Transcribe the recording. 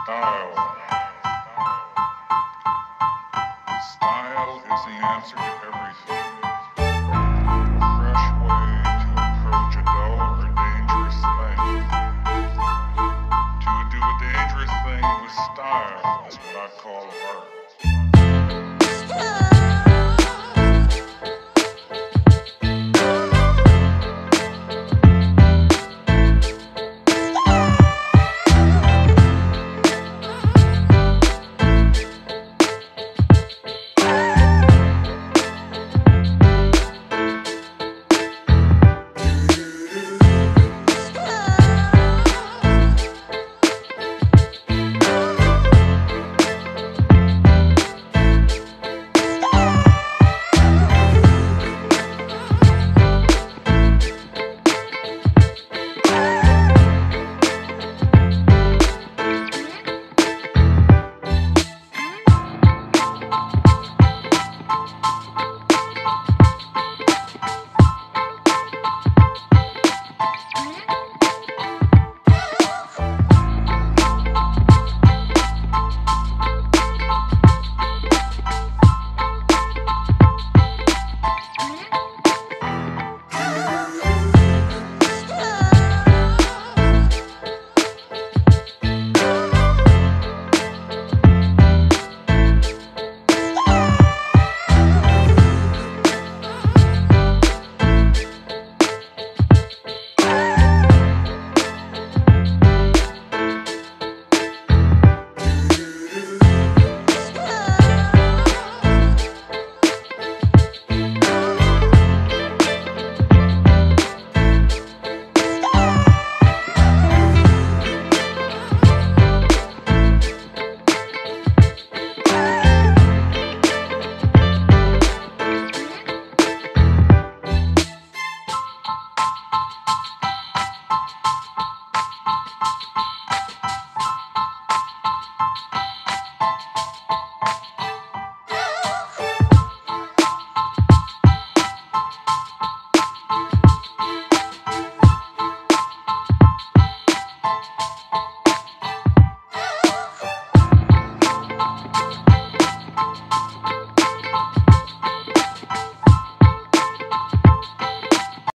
Style. Style is the answer to everything. A fresh way to approach a dull or dangerous thing. To do a dangerous thing with style is what I call art.